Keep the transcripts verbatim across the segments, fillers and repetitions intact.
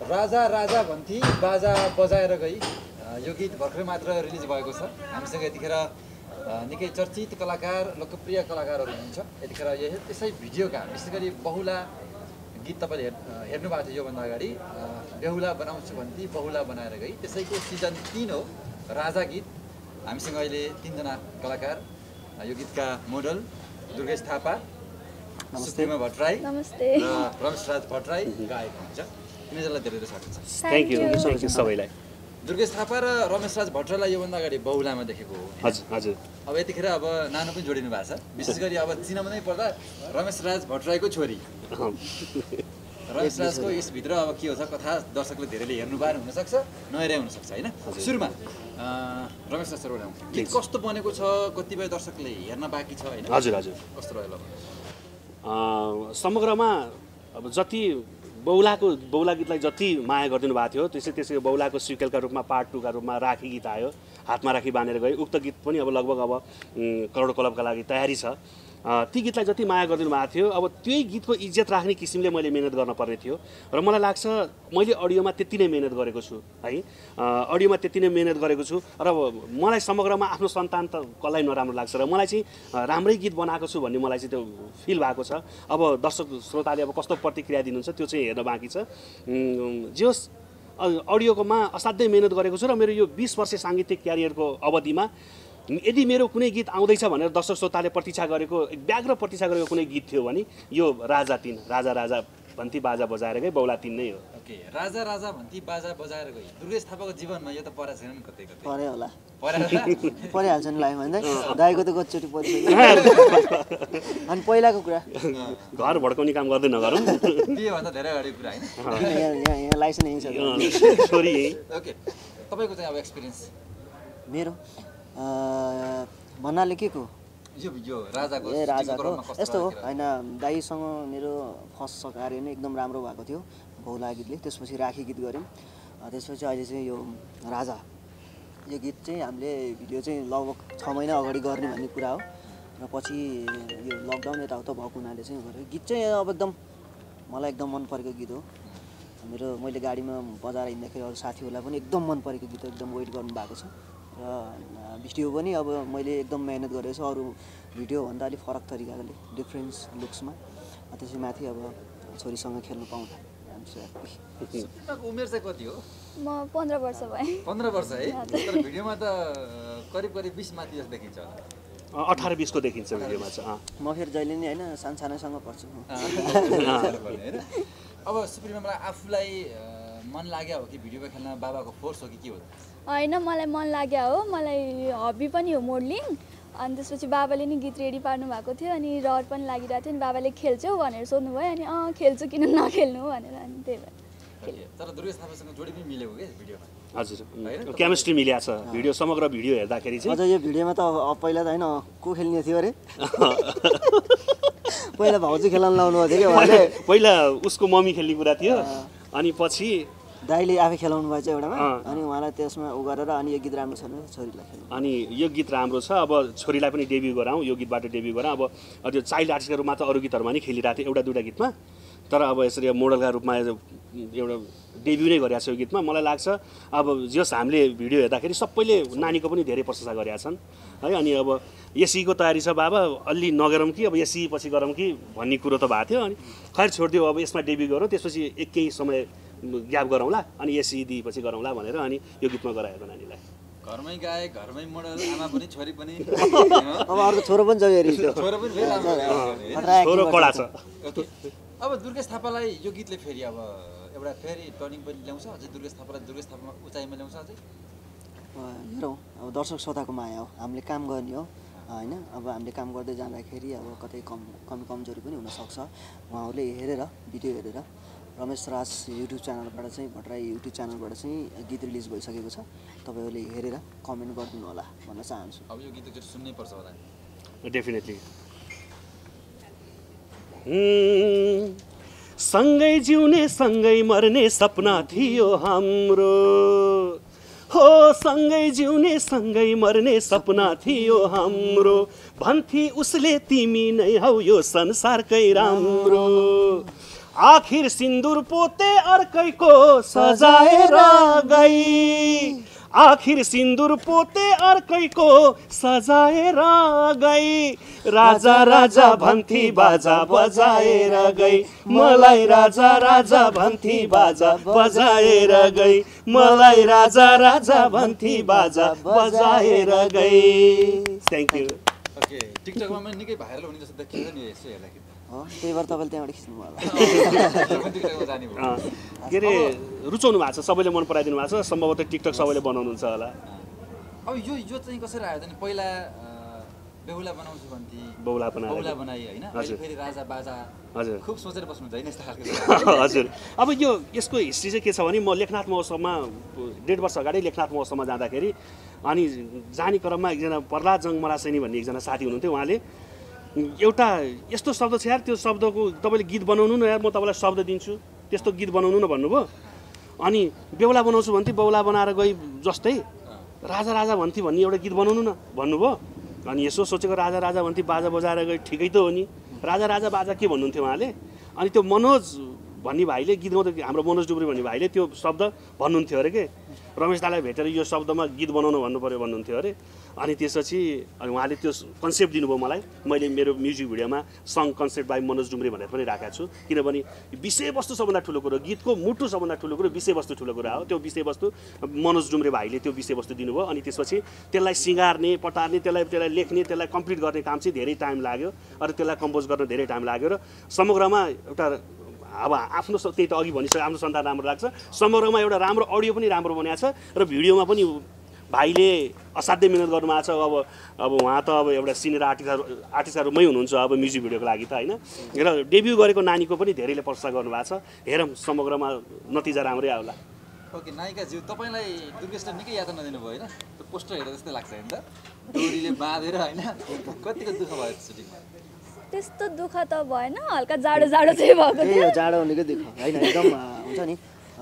राजा राजा भन्थी बाजा बजाएर गई यो गीत भर्खरै मात्र रिलिज भएको छ। हामीसँग यतिखेर निकै चर्चित कलाकार लोकप्रिय कलाकारहरू हुनुहुन्छ। यतिखेर यसै भिडियोका विशेष गरी बहुला गीत तपाईँले हेर्नु भएको थियो योभन्दा अगाडि बेहुला बनाउँछु भन्थी बहुला बनाएर गई, त्यसैको सिजन तीन हो राजा गीत। हामीसँग अहिले तिनजना कलाकार यो गीतका मोडल दुर्गेश थापा, सुप्रिमा भट्टराई र रमेश राज भट्टराई गायक हुनुहुन्छ। तिनीहरूलाई धेरै धेरै स्वागत छ। थ्याङ्क यू सबैलाई। दुर्गेश थापा र रमेश राज भट्टराईलाई योभन्दा अगाडि बहुलामा देखेको हो। हजुर हजुर। अब यतिखेर अब नानो पनि जोडिनु भएको छ। विशेष गरी अब चिनाउनै पर्दा रमेश राज भट्टराईको छोरी रमेश राजको यसभित्र अब के हो छ कथा दर्शकले धेरैले हेर्नु बार हुनसक्छ, नहेरे हुनसक्छ होइन। सुरुमा रमेश राज सरबाट गीत कस्तो बनेको छ, कतिपय दर्शकले हेर्न बाँकी छ होइन? हजुर हजुर। कस्तो रह्यो? समग्रमा अब जति बहुलाको बहुला गीतलाई जति माया गरिदिनु भएको थियो त्यसै त्यसै बहुलाको सिक्वेलका रूपमा पार्ट टूका रूपमा राखी गीत आयो, हातमा राखी बाँधेर गयो। उक्त गीत पनि अब लगभग अब करोड क्लबका लागि तयारी छ। ती गीतलाई जति माया गरिदिनु भएको थियो अब त्यही गीतको इज्जत राख्ने किसिमले मैले मेहनत गर्न पर्ने थियो र मलाई लाग्छ मैले अडियोमा त्यति नै मेहनत गरेको छु है। अडियोमा त्यति नै मेहनत गरेको छु र मलाई समग्रमा आफ्नो सन्तान त कसलाई नराम्रो लाग्छ र मलाई चाहिँ राम्रै गीत बनाएको छु भन्ने मलाई चाहिँ त्यो फिल भएको छ। अब दर्शक श्रोताले अब कस्तो प्रतिक्रिया दिनुहुन्छ त्यो चाहिँ हेर्न बाँकी छ। जे होस् अडियोकोमा असाध्यै मेहनत गरेको छु र मेरो यो बिस वर्ष साङ्गीतिक क्यारियरको अवधिमा यदि मेरो कुनै गीत आउँदैछ भनेर दर्शक श्रोताले प्रतीक्षा गरेको व्याग्र प्रतीक्षा गरेको कुनै गीत थियो भने यो राजा तीन राजा राजा भन्ती बाजा बजाएर गई बहुला तीन नै हो। ओके, राजा राजा भन्ती बाजा बजाएर गई। दुर्गेश थापाको जीवनमा यो त परेको छैन नि कतै कतै? परे होला, परे परिहाल्छ नि लाइफमा भन्दै दाइको त कतिचोटि परिसक्यो। अनि पहिलाको कुरा घर भड्काउने काम गर्दै नगरौँ, त्योभन्दा धेरै अगाडि कुरा होइन। यहाँ यहाँ लाइसेन्स यहीँ छ छोरी। ओके, तपाईँको चाहिँ अब एक्सपिरियन्स? मेरो भन्नाले के को यो यो राजाको ए राजाको यस्तो हो होइन। दाइसँग मेरो फर्स्ट कार्य नै एकदम राम्रो भएको थियो बहुला गीतले, त्यसपछि राखी गीत गऱ्यौँ, त्यसपछि अहिले चाहिँ यो राजा यो गीत चाहिँ हामीले भिडियो चाहिँ लगभग छ महिना अगाडि गर्ने भन्ने कुरा हो र पछि यो लकडाउन यताउता भएको हुनाले चाहिँ गरेँ। गीत चाहिँ अब एकदम मलाई एकदम मन परेको गीत हो। मेरो मैले गाडीमा बजाएर हिँड्दाखेरि अरू साथीहरूलाई पनि एकदम मन परेको गीत हो, एकदम वेट गर्नु भएको छ र भिडियो पनि अब मैले एकदम मेहनत गरेको छु अरू भिडियोभन्दा अलिक फरक तरिकाले डिफ्रेन्स लुक्समा। त्यसै माथि अब छोरीसँग खेल्नु पाउँदा उमेर चाहिँ कति हो? म पन्ध्र वर्ष भएँ। पन्ध्र वर्ष है? तर भिडियोमा त करिब करिब बिस माथि जस्तो देखिन्छ होला। अठार बिसको देखिन्छ भिडियोमा चाहिँ। म फेरि जहिले नि होइन सानो सानोसँग पर्छु। अब सुप्रिमा मलाई आफूलाई मन लाग्यो हो कि भिडियोमा खेल्न बाबाको फोर्स हो कि के हो? होइन, मलाई मन लाग्यो हो, मलाई हबी पनि हो मोडलिङ। अनि त्यसपछि बाबाले नि गीत रेडी पार्नु भएको थियो अनि रहर पनि लागिरहेको थियो अनि बाबाले खेल्छौ भनेर सोध्नुभयो अनि अँ खेल्छु किन नखेल्नु भनेर अनि त्यही भएर। तर दुर्गेश थापासँग जोडी पनि मिलेको के भिडियोमा? हजुर, केमिस्ट्री मिलेको छ भिडियो समग्र भिडियो हेर्दाखेरि चाहिँ। अझ यो भिडियोमा त अब पहिला त होइन को खेल्ने थियो अरे पहिला भाउजू खेल्न लाउनु भएको थियो कि पहिला उसको मम्मी खेल्ने कुरा थियो अनि पछि दाइले आफै खेलाउनु भएको छ एउटामा अनि उहाँलाई त्यसमा उ गरेर अनि यो गीत राम्रो छ भने छोरीलाई खेल्नु अनि यो गीत राम्रो छ अब छोरीलाई पनि डेब्यु गराउँ, यो गीतबाट डेब्यु गराउँ। अब त्यो चाइल्ड आर्टिस्टका रूपमा त अरू गीतहरूमा नि खेलिरहेको थियो एउटा दुईवटा गीतमा, तर अब यसरी मोडलका रूपमा एउटा डेब्यु नै गरेको छ यो गीतमा। मलाई लाग्छ अब जस हामीले भिडियो हेर्दाखेरि सबैले नानीको पनि धेरै प्रशंसा गरेका छन् है। अनि अब एसीको तयारी छ बाबा, अलि नगरौँ कि अब एसी पछि गरौँ कि भन्ने कुरो त भएको थियो। अनि खैर छोडिदियो, अब यसमा डेब्यु गरौँ त्यसपछि एक केही समय ग्याप गरौँला अनि एसी दिएपछि गरौँला भनेर अनि यो गीतमा गराएको नानीलाई। घरमै गाए, घरमै मोडल, आमा पनि छोरी पनि। अब अर्को छोरो पनि छ हेरि छोरो पनि फेरि छोरो कडा छ। ओके, अब दुर्गेश थापालाई यो गीतले फेरि अब एउटा फेरि टर्निङ पनि ल्याउँछ अझै दुर्गेश थापालाई दुर्गेश थापामा उचाइमा ल्याउँछ अझै? हेरौँ, अब दर्शक श्रोताको माया हो, हामीले काम गर्ने हो होइन। अब हामीले काम गर्दै जाँदाखेरि अब कतै कम कमी कमजोरी पनि हुनसक्छ। उहाँहरूले हेरेर भिडियो हेरेर रमेश राज युट्युब च्यानलबाट चाहिँ भट्टराई युट्युब च्यानलबाट चाहिँ गीत रिलिज भइसकेको छ, तपाईँहरूले हेरेर कमेन्ट गरिदिनु होला भन्न चाहन्छु। अब यो गीत चाहिँ सुन्नै पर्छ होला डेफिनेटली। सँगै जिउने सँगै मर्ने सपना थियो हाम्रो हो, सँगै जिउने सँगै मर्ने सपना थियो हाम्रो, भन्थी उसले तिमी नै हौ यो संसारकै राम्रो। आखिर सिन्दुर पोते अर्कैको सजाएर गई आखिर सिन्दुर पोते अर्कैको सजाएर गई राजा राजा भन्थी बाजा बजाएर गई मलाई राजा राजा भन्थी बाजा बजाएर गई मलाई राजा राजा भन्थी बाजा बजाएर गई थ्याङ्क यू ओके टिकटकमा पनि निकै भाइरल हुने जस्तो देखिन्छ नि यसो हेर्दाखेरि त्यही भएर तपाईँले त्यहाँबाट खिच्नु भयो टिकटकमा जाने भयो के अरे रुचाउनु भएको छ सबैले मन पराइदिनु भएको छ सम्भवतः टिकटक सबैले बनाउनुहुन्छ होला अब यो यो चाहिँ कसरी आयो भने पहिला बेहुला बनाउँछु भन्थे बौला बनाए बौला बनाए हैन अहिले फेरि राजा बाजा हजुर खुब सोचेर बस्नुहुन्छ हैन यस्तो खालको हजुर अब यो यसको हिस्ट्री चाहिँ के छ भने म लेखनाथ महोत्सवमा डेढ वर्ष अगाडि लेखनाथ महोत्सवमा जाँदाखेरि अनि जाने क्रममा एकजना प्रहलाद जङ मरासेनी भन्ने एकजना साथी हुनुहुन्थ्यो उहाँले एउटा यस्तो शब्द छ यार त्यो शब्दको तपाईँले गीत बनाउनु न यार म तपाईँलाई शब्द दिन्छु त्यस्तो गीत बनाउनु न भन्नुभयो अनि बेहुला बनाउँछु भन्थे बौला बनाएर गई जस्तै राजा राजा भन्थे भन्ने एउटा गीत बनाउनु न भन्नुभयो अनि यसो सोचेको राजा राजा भन्थे बाजा बजाएर गई ठिकै त हो नि राजा राजा बाजा के भन्नुहुन्थ्यो उहाँले अनि त्यो मनोज भन्ने भाइले गीत गाउँदै हाम्रो मनोज डुब्री भन्ने भाइले त्यो शब्द भन्नुहुन्थ्यो अरे के रमेश दालाई भेटेर यो शब्दमा गीत बनाउनु भन्नु पऱ्यो भन्नुहुन्थ्यो अरे अनि त्यसपछि अनि उहाँले त्यो कन्सेप्ट दिनुभयो मलाई मैले मेरो म्युजिक भिडियोमा song concept by Manoj Dumre भनेर पनि राखेको छु किनभने विषयवस्तु सबभन्दा ठुलो कुरो गीतको मुटु सबभन्दा ठुलो कुरो विषयवस्तु ठुलो कुरा हो त्यो विषयवस्तु मनोज डुम्रे भाइले त्यो विषयवस्तु दिनुभयो अनि त्यसपछि त्यसलाई सिँगार्ने पटार्ने त्यसलाई त्यसलाई लेख्ने त्यसलाई कम्प्लिट गर्ने काम चाहिँ धेरै टाइम लाग्यो अरू त्यसलाई कम्पोज गर्न धेरै टाइम लाग्यो र समग्रमा एउटा अब आफ्नो त्यही त अघि भनिसक्यो आफ्नो सन्तान राम्रो लाग्छ समग्रमा एउटा राम्रो अडियो पनि राम्रो बनाएको छ र भिडियोमा पनि भाइले असाध्यै मिहिनेत गर्नुभएको छ अब अब उहाँ त अब एउटा सिनियर आर्टिस्ट आर्टिस्टहरूमै हुनुहुन्छ अब म्युजिक भिडियोको लागि त होइन र डेब्यू गरेको नानीको पनि धेरैले प्रशंसा गर्नुभएको छ हेरौँ समग्रमा नतिजा राम्रै आउला ओके नायिकाज्यू तपाईँलाई दुर्गेशले निकै यातना दिनुभयो होइन त्यो पोस्टर हेरेर जस्तै लाग्छ होइन त डोरीले बाँधेर होइन कतिको दुःख भयो सुटिङमा त्यस्तो दुःख त भएन हल्का जाडो जाडो चाहिँ भएको थियो जाडो हुनेको दुःख होइन एकदम हुन्छ नि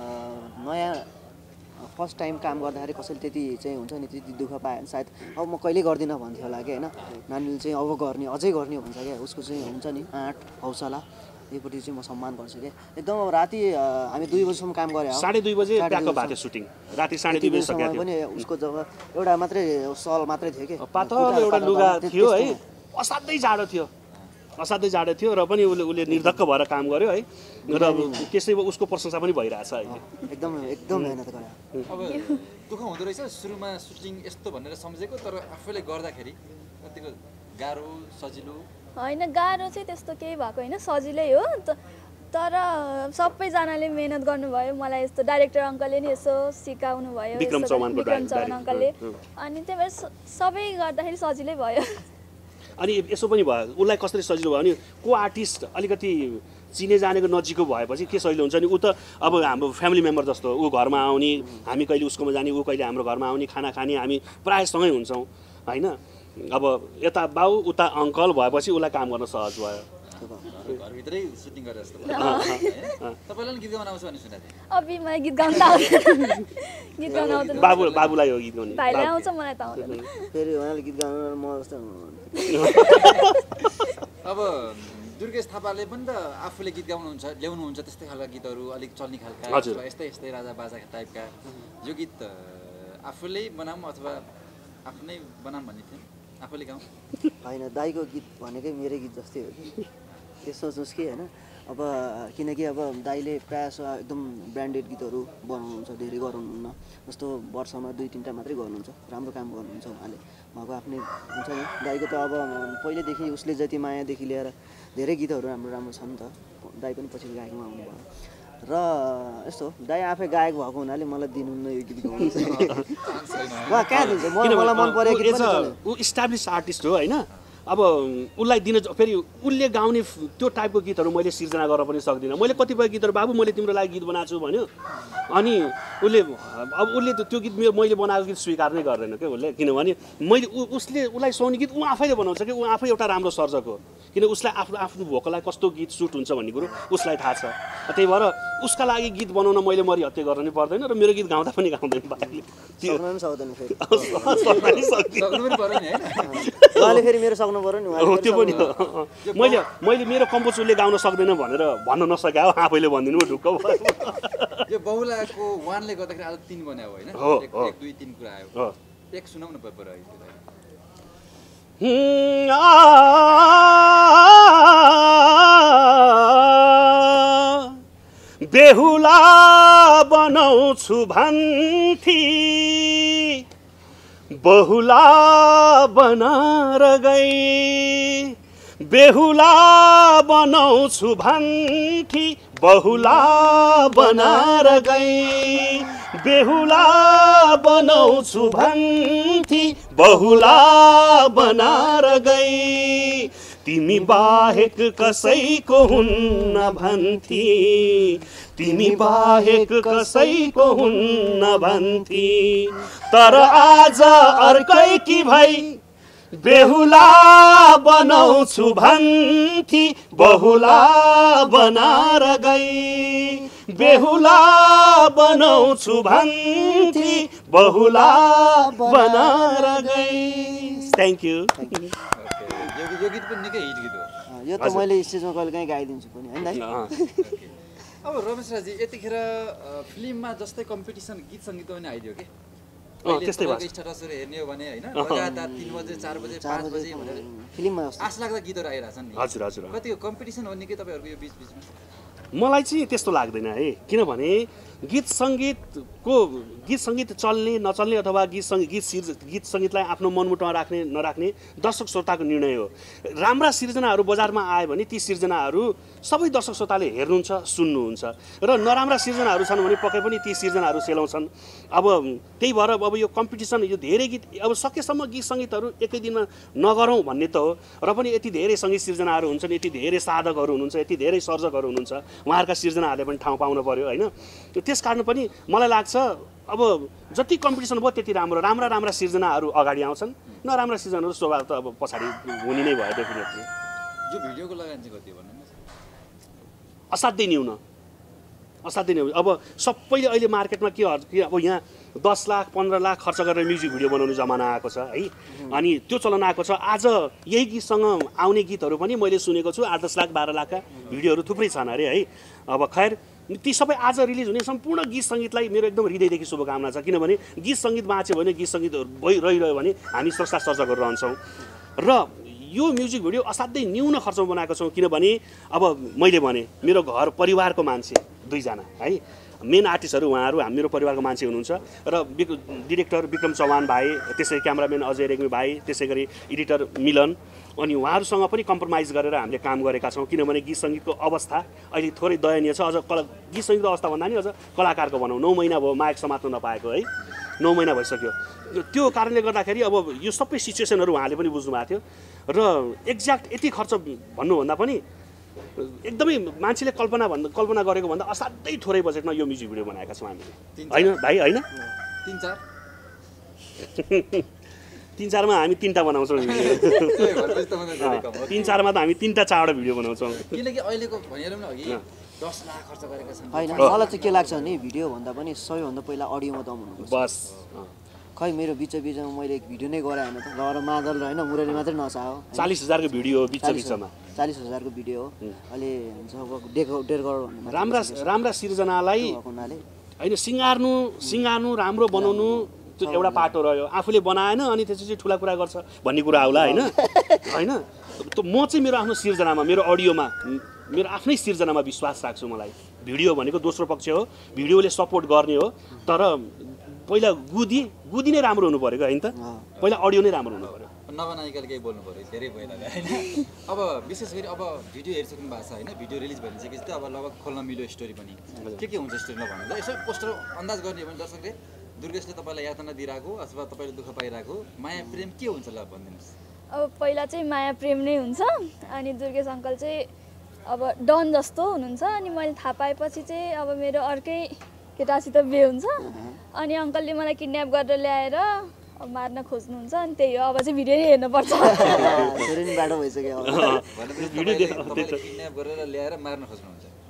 नयाँ फर्स्ट टाइम काम गर्दाखेरि कसैले त्यति चाहिँ हुन्छ नि त्यति दुःख पायो भने सायद अब म कहिले गर्दिनँ भन्थ्यो होला कि होइन नानीले चाहिँ अब गर्ने अझै गर्ने भन्छ क्या उसको चाहिँ हुन्छ नि आँट हौसला योपट्टि चाहिँ म सम्मान गर्छु क्या एकदम अब राति हामी दुई बजीसम्म काम गऱ्यो साढे दुई बजे प्याकअप भएको थियो सुटिङ राति साढे दुई बजी सकेको पनि उसको जब एउटा मात्रै सल मात्रै थियो कि पातलो एउटा लुगा थियो है असाध्यै जाडो थियो असाध्यै जाडो थियो र पनि उसले उसले निर्धक्क भएर काम गर्यो है र त्यसै उसको प्रशंसा पनि भइरहेछ अहिले एकदम एकदम मेहनत गरे अब दुःख हुँदो रहेछ सुरुमा सुटिङ यस्तो भनेर सम्झेको तर आफैले गर्दाखेरि कतिको गाह्रो सजिलो होइन गाह्रो चाहिँ त्यस्तो केही भएको होइन सजिलै हो तर सबैजनाले मेहनत गर्नुभयो मलाई यस्तो डाइरेक्टर अङ्कलले नि यसो सिकाउनु भयो विक्रम चौहान अङ्कलले अनि त्यही भएर सबै गर्दाखेरि सजिलै भयो अनि यसो पनि भयो उसलाई कसरी सजिलो भयो भने को आर्टिस्ट अलिकति चिने जानेको नजिकको भएपछि के सजिलो हुन्छ नि ऊ त अब हाम्रो फ्यामिली मेम्बर जस्तो ऊ घरमा आउने हामी कहिले उसकोमा जाने ऊ कहिले हाम्रो घरमा आउने खाना खाने हामी प्रायः सँगै हुन्छौँ होइन अब यता बाउ उता अङ्कल भएपछि उसलाई काम गर्न सहज भयो घरभित्रै सुटिङ गरेर जस्तो तपाईँलाई गीत गाउन आउँछ भन्ने सुनेको थिएँ अभी मलाई गीत गाउन आउँदैन गीत गाउन आउँदैन बाबु बाबुलाई हो गीत गाउने भाइलाई आउँछ मलाई त आउँदैन फेरि उहाँले गीत गाउन म जस्तो अब दुर्गेश थापाले पनि त आफूले गीत गाउनुहुन्छ ल्याउनुहुन्छ त्यस्तै खालका गीतहरू अलिक चल्ने खालका अथवा यस्तै यस्तै राजा बाजा टाइपका यो गीत आफूले बनाऊँ अथवा आफ्नै बनाऊँ भन्ने थियो आफूले गाउँ होइन दाईको गीत भनेकै मेरै गीत जस्तै हो कि त्यो सोच्नुहोस् कि होइन अब किनकि अब दाईले प्रायः एकदम ब्रान्डेड गीतहरू बनाउनुहुन्छ धेरै गराउनुहुन्न जस्तो वर्षमा दुई तिनवटा मात्रै गर्नुहुन्छ राम्रो काम गर्नुहुन्छ उहाँले उहाँको आफ्नै हुन्छ नि दाईको त अब पहिल्यैदेखि उसले जति मायादेखि लिएर धेरै गीतहरू राम्रो राम्रो छ नि त दाई पनि पछि गायकमा आउनुभयो र यस्तो दाई आफै गायक भएको हुनाले मलाई दिनुहुन्न यो गीत गाउनु उहाँ कहाँ दिन्छ मलाई मन परेको गीत पनि ऊ इस्टाब्लिस आर्टिस्ट हो होइन अब उसलाई दिन फेरि उसले गाउने त्यो टाइपको गीतहरू मैले सिर्जना गर्न पनि सक्दिनँ मैले कतिपय गीतहरू बाबु मैले तिम्रो लागि गीत बनाएको छु भन्यो अनि उसले अब उसले त्यो गीत मैले बनाएको गीत स्वीकार नै गर्दैन क्या उसले किनभने मैले उसले उसलाई सुहाउने गीत ऊ आफैले बनाउँछ कि ऊ आफै एउटा राम्रो सर्जक हो किन उसलाई आफ्नो आफ्नो भोकललाई कस्तो गीत सुट हुन्छ भन्ने कुरो उसलाई थाहा छ त्यही भएर उसका लागि गीत बनाउन मैले मरि हत्या गर्न नि पर्दैन र मेरो गीत गाउँदा पनि गाउँदैन सक्नु पनि सक्दैन फेरि सक्नु पनि पर्यो नि हैन उहाँले फेरि मेरो सक्नु सक्नु पर्यो नि हो त्यो पनि हो मैले मैले मेरो कम्पोज उसले गाउन सक्दैन भनेर भन्न नसके हो आफैले भनिदिनु ढुक्क यो बहुलाको वानले गर्दाखेरि आज तीन बनायो होइन हो, एक हो। एक दुई तीन कुरा आयो हो एक सुनाउन पर्यो बेहुला बनाउँछु भन्थी बहुला बनाएर गई बेहुला बनाउँछु भन्थी बहुला बनाएर गई बेहुला बनाउँछु भन्थी बहुला बनाएर गई तिमी बाहेक कसैको हुन्न भन्थी तिमी बाहेक कसैको हुन्न भन्थी तर आज अर्कै कि भई बेहुला बनाउँछु भन्थी बहुला बनाएर गई बेहुला बनाउँछु भन्थी बहुला बनाएर गई थ्याङ्क यू यो गीत पनि निकै हिट गीत हो यो त मैले स्टेजमा कहिले काहीँ गाइदिन्छु पनि होइन दाइ अब रमेश राजी यतिखेर फिल्ममा जस्तै कम्पिटिसन गीत सङ्गीतमा पनि आइदियो कि त्यस्तै भयो स्ट्याटसहरू हेर्ने हो भने होइन लगातार तिन बजे चार बजे पाँच बजे भनेर फिल्ममा आश लाग्दा गीतहरू आइरहेछन् नि हजुर हजुर कतिको कम्पिटिसन हो निकै तपाईँहरूको यो बिच बिचमा मलाई चाहिँ त्यस्तो लाग्दैन है किनभने गीत सङ्गीतको गीत सङ्गीत चल्ने नचल्ने अथवा गीत सङ्गीत गीत सिर्ज गीत सङ्गीतलाई आफ्नो मनमुटुमा राख्ने नराख्ने दर्शक श्रोताको निर्णय हो राम्रा सिर्जनाहरू बजारमा आयो भने ती सिर्जनाहरू सबै दर्शक श्रोताले हेर्नुहुन्छ सुन्नुहुन्छ र नराम्रा सिर्जनाहरू छन् भने पक्कै पनि ती सिर्जनाहरू सेलाउँछन् अब त्यही भएर अब यो कम्पिटिसन यो धेरै गीत अब सकेसम्म गीत सङ्गीतहरू एकै दिनमा नगरौँ भन्ने त हो र पनि यति धेरै सङ्गीत सिर्जनाहरू हुन्छन् यति धेरै साधकहरू हुनुहुन्छ यति धेरै सर्जकहरू हुनुहुन्छ उहाँहरूका सिर्जनाहरूले पनि ठाउँ पाउनु पर्यो होइन त्यस कारण पनि मलाई लाग्छ अब जति कम्पिटिसन भयो त्यति राम्रो राम्रा राम्रा सिर्जनाहरू अगाडि आउँछन् नराम्रा सिर्जनाहरू स्वभाव त अब पछाडि हुने नै भयो डेफिनेटली यो भिडियोको लगानी चाहिँ कति भन्नु असाध्यै न्यून असाध्यै न्यून अब सबैले अहिले मार्केटमा के के अब यहाँ दस लाख पन्ध्र लाख खर्च गरेर म्युजिक भिडियो बनाउने जमाना आएको छ है अनि त्यो चलन आएको छ आज यही गीतसँग आउने गीतहरू पनि मैले सुनेको छु आठ दस लाख बाह्र लाखका भिडियोहरू थुप्रै छन् अरे है अब खैर ती सबै आज रिलिज हुने सम्पूर्ण गीत सङ्गीतलाई मेरो एकदम हृदयदेखि शुभकामना छ किनभने गीत सङ्गीत बाँच्यो भने गीत सङ्गीत भइरह्यो भने हामी स्रष्टा सर्जकहरू रहन्छौँ र यो म्युजिक भिडियो असाध्यै न्यून खर्चमा बनाएको छौँ किनभने अब मैले भने मेरो घर परिवारको मान्छे दुईजना है मेन आर्टिस्टहरू उहाँहरू हामी मेरो परिवारको मान्छे हुनुहुन्छ र डिरेक्टर विक्रम चौहान भाइ त्यसै क्यामराम्यान अजय रेग्मी भाइ त्यसै गरी एडिटर मिलन अनि उहाँहरूसँग पनि कम्प्रोमाइज गरेर हामीले काम गरेका छौँ किनभने गीत सङ्गीतको अवस्था अहिले थोरै दयनीय छ अझ कला गीत सङ्गीतको अवस्था भन्दा नि अझ कलाकारको भनौँ नौ महिना भयो माइक समात्न नपाएको है नौ महिना भइसक्यो त्यो कारणले गर्दाखेरि अब यो सबै सिचुएसनहरू उहाँले पनि बुझ्नु भएको थियो र एक्ज्याक्ट यति खर्च भन्नुभन्दा पनि एकदमै मान्छेले कल्पना भन्दा कल्पना गरेको भन्दा असाध्यै थोरै बजेटमा यो म्युजिक भिडियो बनाएका छौँ हामीले होइन भाइ होइन तिन चार तिन चारमा हामी तिनवटा बनाउँछौँ तिन चारमा त हामी तिनवटा चारवटा भिडियो बनाउँछौँ किनकि अहिलेको भनिहालौँ न अघि दस लाख खर्च गरेका छन् होइन मलाई चाहिँ के लाग्छ भने भिडियो भन्दा पनि सबैभन्दा पहिला अडियोमा दम हुनुपर्छ बस खै मेरो बिच बिचमा मैले एक भिडियो नै गराएँ होइन त लगेर मादल र होइन मुरली मात्रै नचाहो चालिस हजारको भिडियो हो बिच बिचमा चालिस हजारको भिडियो हो अहिले जब डेढ डेढ करोड भन्ने राम्रा राम्रा सिर्जनालाई हुनाले होइन सिँगार्नु सिँगार्नु राम्रो बनाउनु त्यो एउटा पाटो रह्यो आफूले बनाएन अनि त्यसपछि ठुला कुरा गर्छ भन्ने कुरा आउला होइन होइन म चाहिँ मेरो आफ्नो सिर्जनामा मेरो अडियोमा मेरो आफ्नै सिर्जनामा विश्वास राख्छु मलाई भिडियो भनेको दोस्रो पक्ष हो भिडियोले सपोर्ट गर्ने हो तर पहिला गुदी गुदी नै राम्रो हुनु पऱ्यो होइन त पहिला अडियो नै राम्रो हुनु पऱ्यो नबनाइकन केही बोल्नु पऱ्यो धेरै भइरहेको होइन अब विशेष गरी अब भिडियो हेरिसक्नु भएको छ होइन भिडियो रिलिज भइसकेपछि त अब लगभग खोल्न मिल्यो स्टोरी पनि के के हुन्छ स्टोरीमा भन्दा यसो पोस्टर अन्दाज गर्ने हो भने दर्शकले दुर्गेशले तपाईँलाई यातना दिइरहेको अथवा तपाईँले दुःख पाइरहेको माया प्रेम के हुन्छ ल भनिदिनुहोस् अब पहिला चाहिँ माया प्रेम नै हुन्छ अनि दुर्गेश अङ्कल चाहिँ अब डन जस्तो हुनुहुन्छ अनि मैले थाहा पाएपछि चाहिँ अब मेरो अर्कै केटासित बिहे हुन्छ अनि अङ्कलले मलाई किडन्याप गरेर ल्याएर मार्न खोज्नुहुन्छ अनि त्यही हो अब चाहिँ भिडियो नै हेर्नुपर्छ धेरै नै बाटो भइसक्यो किडन्याप गरेर ल्याएर मार्न खोज्नुहुन्छ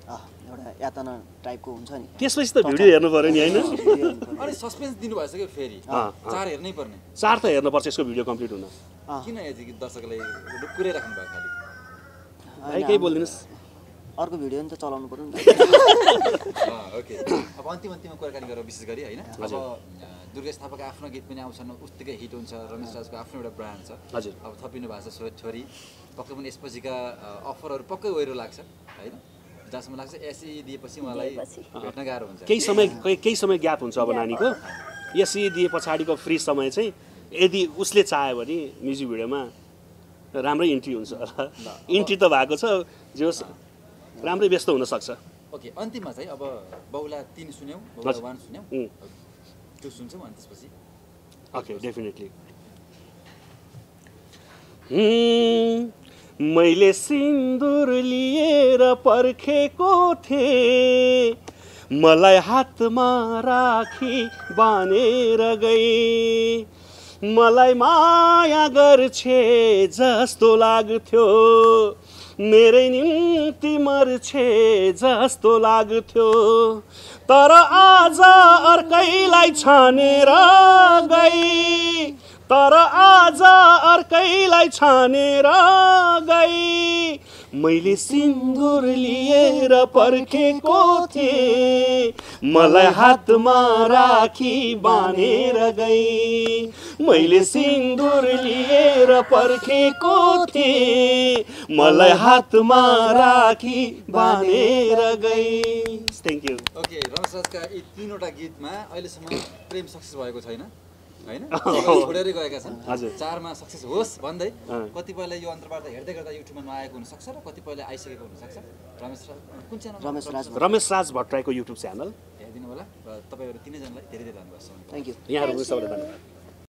एउटा यातना टाइपको हुन्छ नि त्यसपछि त भिडियो हेर्नु पर्यो नि होइन अनि सस्पेन्स दिनुभएछ कि फेरि चार हेर्नै पर्ने चार त हेर्नुपर्छ यसको भिडियो कम्प्लिट हुन किन यति दर्शकलाई डुक्कुरै राख्नु भयो खालि भाइ केही बोलिदिनुहोस् अर्को भिडियो नि त चलाउनु पर्यो नि ओके अब अन्तिम अन्तिममा कुराकानी गरेर विशेष गरी होइन अब दुर्गेश थापाको आफ्नो गीत पनि आउँछन् उत्तिकै हिट हुन्छ रमेश राजको आफ्नो एउटा ब्रान्ड छ हजुर अब थपिनु भएको छ छोरी पक्कै पनि यसपछिका अफरहरू पक्कै ओहिरो लाग्छ होइन जहाँसम्म लाग्छ एसई दिएपछि उहाँलाई भेट्न गाह्रो हुन्छ केही समय केही समय ग्याप हुन्छ अब नानीको एसई दिए पछाडिको फ्री समय चाहिँ यदि उसले चाह्यो भने म्युजिक भिडियोमा राम्रै इन्ट्री हुन्छ इन्ट्री त भएको छ जे होस् राम्रै व्यस्त हुनसक्छ ओके अन्तिममा चाहिँ अब बहुला तिन सुन्यौँ बहुला वान सुन्यौँ त्यो सुन्छौँ अनि त्यसपछि ओके डेफिनेटली मैले सिन्दुर लिएर पर्खेको थिएँ मलाई हातमा राखी बानेर गए मलाई माया गर्छे जस्तो लाग्थ्यो मेरै निम्ति मर्छे जस्तो लाग्थ्यो तर आज अर्कैलाई छानेर गई तर आज अर्कैलाई छानेर गई मैले सिन्दुर लिएर पर्खेको थिएँ मलाई हातमा राखी बानेर गई मैले सिन्दुर लिएर पर्खेको थिएँ मलाई हातमा राखी बानेर गई थ्याङ्क यू ओके रमेश राजका यी तीनवटा गीतमा अहिलेसम्म प्रेम सक्सेस भएको छैन होइन छोडेरै गएका छन् चारमा सक्सेस होस् भन्दै कतिपयले यो अन्तर्वार्ता हेर्दै गर्दा युट्युबमा नआएको हुनसक्छ र कतिपयले आइसकेको हुनसक्छ रमेश राज कुन च्यानल रमेश राज रमेश राज भट्टराईको युट्युब च्यानल हेरिदिनु होला र तपाईँहरू तिनैजनालाई धेरै धेरै धन्यवाद छ थ्याङ्क यू यहाँहरू सबैलाई धन्यवाद